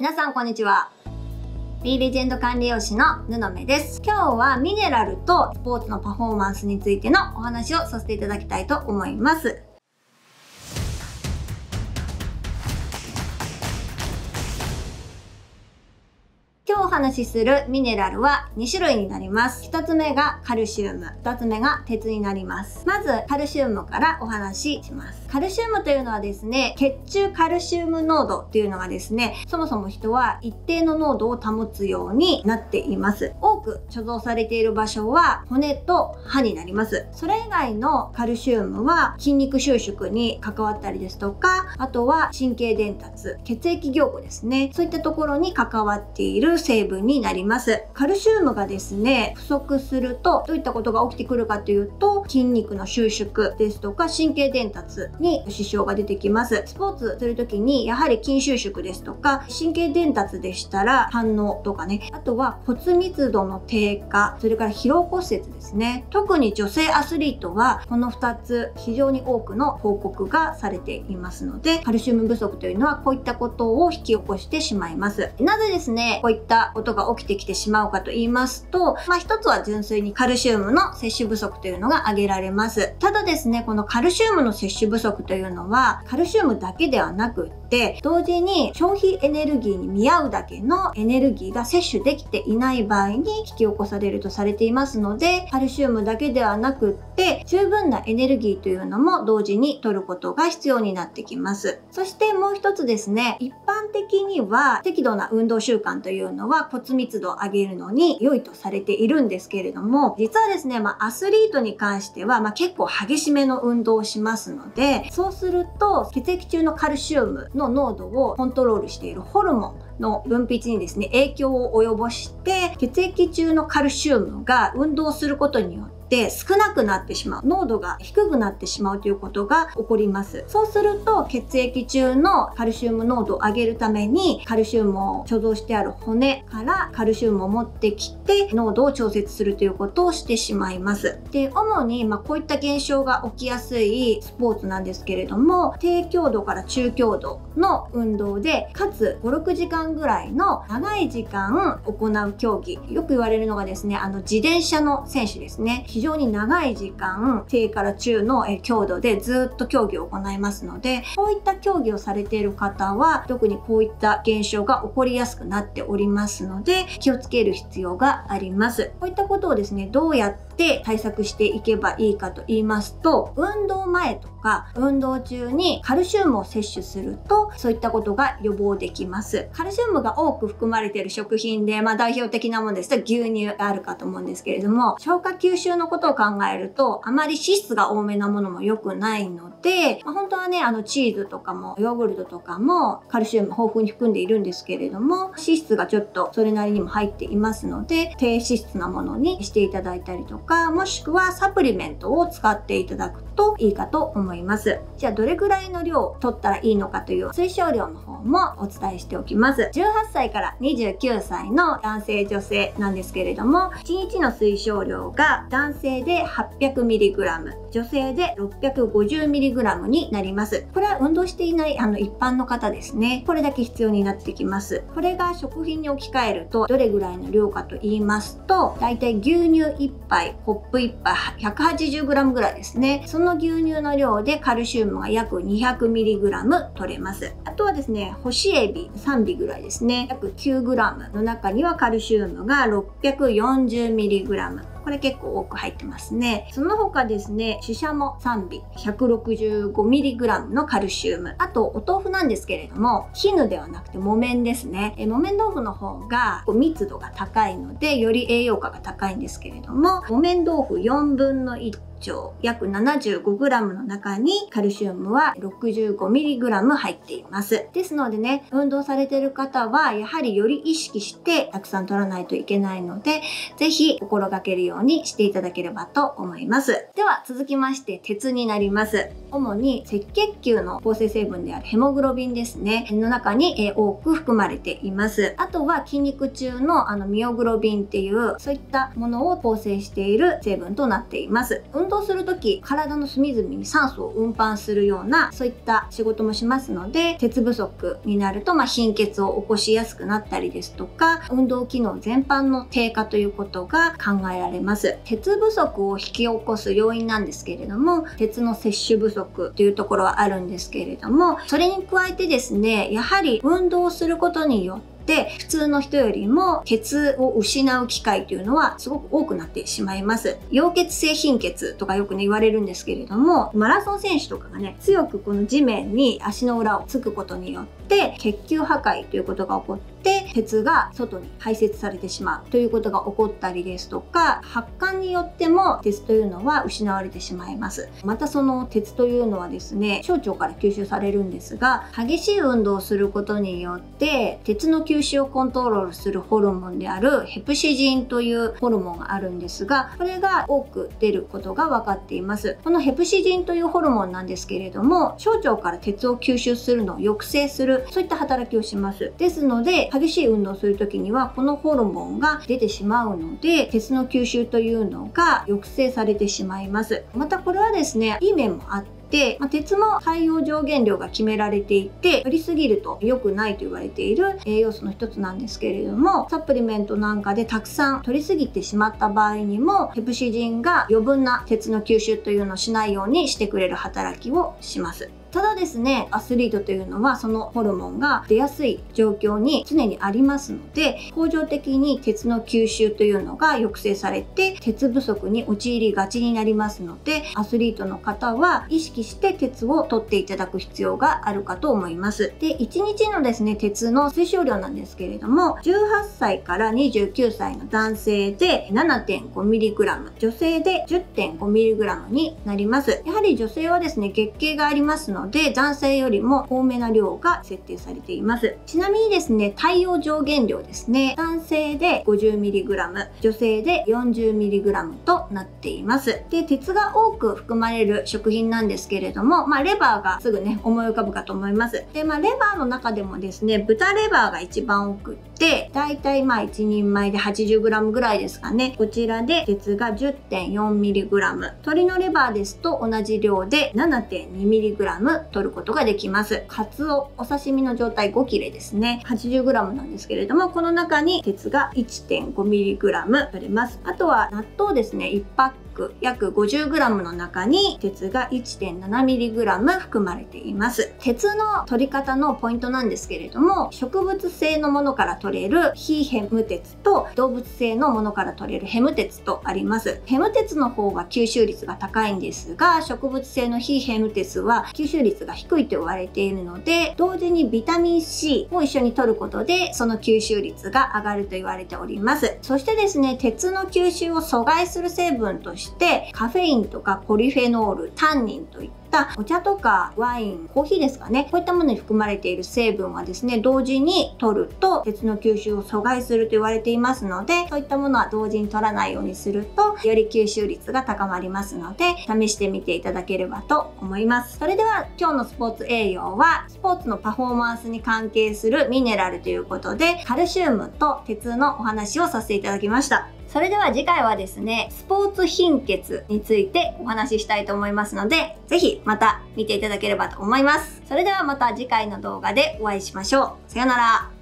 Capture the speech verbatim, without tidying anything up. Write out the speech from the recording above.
皆さんこんにちは。 B レジェンド管理栄養士の布目です。今日はミネラルとスポーツのパフォーマンスについてのお話をさせていただきたいと思います。今日お話しするミネラルはに種類になります。ひとつめがカルシウム、ふたつめが鉄になります。まずカルシウムからお話しします。カルシウムというのはですね、血中カルシウム濃度というのがですね、そもそも人は一定の濃度を保つようになっています。多く貯蔵されている場所は骨と歯になります。それ以外のカルシウムは筋肉収縮に関わったりですとか、あとは神経伝達、血液凝固ですね、そういったところに関わっている成分になります。カルシウムがですね、不足するとどういったことが起きてくるかというと、筋肉の収縮ですとか神経伝達に支障が出てきます。スポーツするときにやはり筋収縮ですとか神経伝達でしたら反応とかね、あとは骨密度の低下、それから疲労骨折ですね。特に女性アスリートはこのふたつ非常に多くの報告がされていますので、カルシウム不足というのはこういったことを引き起こしてしまいます。なぜですね、こういったことが起きてきてしまうかと言いますと、まあ一つは純粋にカルシウムの摂取不足というのが挙げられます。ただですね、このカルシウムの摂取不足というのはカルシウムだけではなくって同時に消費エネルギーに見合うだけのエネルギーが摂取できていない場合に引き起こされるとされていますので、カルシウムだけではなくって十分なエネルギーというのも同時に摂ることが必要になってきます。そしてもう一つですね、一般的には適度な運動習慣というのは骨密度を上げるのに良いとされているんですけれども、実はですね、まあ、アスリートに関しては、まあ、結構激しめの運動をしますので、そうすると血液中のカルシウムの濃度をコントロールしているホルモンの分泌にですね、影響を及ぼして血液中のカルシウムが運動することによってで少なくなってしまう、濃度が低くなってしまうということが起こります。そうすると血液中のカルシウム濃度を上げるためにカルシウムを貯蔵してある骨からカルシウムを持ってきて濃度を調節するということをしてしまいます。で、主にまあこういった現象が起きやすいスポーツなんですけれども、低強度から中強度の運動でかつごろくじかんぐらいの長い時間行う競技、よく言われるのがですね、あの自転車の選手ですね。非常に長い時間低から中の強度でずっと競技を行いますので、こういった競技をされている方は特にこういった現象が起こりやすくなっておりますので、気をつける必要があります。こういったことをですね、どうやって対策していけばいいかと言いますと、運動前とか運動中にカルシウムを摂取するとそういったことが予防できます。カルシウムが多く含まれている食品で、まあ、代表的なものですと牛乳があるかと思うんですけれども、消化吸収のことを考えるとあまり脂質が多めなものも良くないので、まあ、本当はね、あのチーズとかもヨーグルトとかもカルシウム豊富に含んでいるんですけれども、脂質がちょっとそれなりにも入っていますので、低脂質なものにしていただいたりとか、もしくはサプリメントを使っていただくといいかと思います。じゃあどれぐらいの量を取ったらいいのかという推奨量の方もお伝えしておきます。じゅうはっさいからにじゅうきゅうさいの男性女性なんですけれども、いちにちの推奨量が男性で はっぴゃくミリグラム、 女性で ろっぴゃくごじゅうミリグラム になります。これは運動していないあの一般の方ですね。これだけ必要になってきます。これが食品に置き換えるとどれぐらいの量かと言いますと、だいたい牛乳いっぱい、コップいっぱい ひゃくはちじゅうグラム ぐらいですね。その牛乳の量でカルシウムが約 にひゃくミリグラム 取れます。あとはですね、干しエビさんびぐらいですね、約 きゅうグラム の中にはカルシウムが ろっぴゃくよんじゅうミリグラム、これ結構多く入ってますね。その他ですね、シシャモさんび ひゃくろくじゅうごミリグラム のカルシウム。あとお豆腐なんですけれども、絹ではなくて木綿ですね。え木綿豆腐の方が密度が高いのでより栄養価が高いんですけれども、木綿豆腐よんぶんのいち約 ななじゅうごグラム の中にカルシウムは ろくじゅうごミリグラム 入っています。ですのでね、運動されている方はやはりより意識してたくさん取らないといけないので、ぜひ心がけるようにしていただければと思います。では続きまして鉄になります。主に赤血球の構成成分であるヘモグロビンですねの中に、えー、多く含まれています。あとは筋肉中のあのミオグロビンっていうそういったものを構成している成分となっています。運動する時体の隅々に酸素を運搬するようなそういった仕事もしますので、鉄不足になると、まあ、貧血を起こしやすくなったりですとか、運動機能全般の低下ということが考えられます。鉄不足を引き起こす要因なんですけれども、鉄の摂取不足というところはあるんですけれども、それに加えてですね、やはり運動することによってで普通の人よりも鉄を失う機会というのはすごく多くなってしまいます。溶血性貧血とかよくね言われるんですけれども、マラソン選手とかがね強くこの地面に足の裏をつくことによって血球破壊ということが起こって鉄が外に排泄されてしまうということが起こったりですとか、発汗によっても鉄というのは失われてしまいます。またその鉄というのはですね、小腸から吸収されるんですが、激しい運動をすることによって鉄の吸収をコントロールするホルモンであるヘプシジンというホルモンがあるんですが、これが多く出ることが分かっています。このヘプシジンというホルモンなんですけれども、小腸から鉄を吸収するのを抑制する、そういった働きをします。ですので激しい運動をする時にはこのホルモンが出てしまうので、鉄の吸収というのが抑制されてしまいます。またこれはですね、いい面もあってでまあ、鉄も対応上限量が決められていて、取りすぎると良くないと言われている栄養素の一つなんですけれども、サプリメントなんかでたくさん取りすぎてしまった場合にもヘプシジンが余分な鉄の吸収というのをしないようにしてくれる働きをします。ただですね、アスリートというのはそのホルモンが出やすい状況に常にありますので、恒常的に鉄の吸収というのが抑制されて鉄不足に陥りがちになりますので、アスリートの方は意識して鉄を取っていただく必要があるかと思います。で、いちにちのですね、鉄の摂取量なんですけれども、じゅうはっさいからにじゅうきゅうさいの男性で ななてんごミリグラム、女性で じゅってんごミリグラム になります。やはり女性はですね、月経がありますのでで男性よりも多めな量が設定されています。ちなみにですね、対応上限量ですね、男性で ごじゅうミリグラム、女性で よんじゅうミリグラム となっています。で、鉄が多く含まれる食品なんですけれども、まあレバーがすぐね思い浮かぶかと思います。で、まあレバーの中でもですね、豚レバーが一番多くってだいたいまあいちにんまえで はちじゅうグラム ぐらいですかね。こちらで鉄が じゅってんよんミリグラム、 鶏のレバーですと同じ量で ななてんにミリグラム取ることができます。カツオ、お刺身の状態ご切れですね、 はちじゅうグラム なんですけれども、この中に鉄が いってんごミリグラム 取れます。あとは納豆ですね、いちパック約 ごじゅうグラム の中に鉄が いってんななミリグラム 含まれています。鉄の取り方のポイントなんですけれども、植物性のものから取れる非ヘム鉄と動物性のものから取れるヘム鉄とあります。ヘム鉄の方が吸収率が高いんですが、植物性の非ヘム鉄は吸収率が低いと言われているので、同時にビタミン C を一緒に摂ることでその吸収率が上がると言われております。そしてですね、鉄の吸収を阻害する成分としてカフェインとかポリフェノール、タンニンといったお茶とかワイン、コーヒーですかね、こういったものに含まれている成分はですね、同時に摂ると鉄の吸収を阻害すると言われていますので、そういったものは同時に摂らないようにするとより吸収率が高まりますので、試してみていただければと思います。それでは今日のスポーツ栄養はスポーツのパフォーマンスに関係するミネラルということで、カルシウムと鉄のお話をさせていただきました。それでは次回はですね、スポーツ貧血についてお話ししたいと思いますので、ぜひまた見ていただければと思います。それではまた次回の動画でお会いしましょう。さよなら。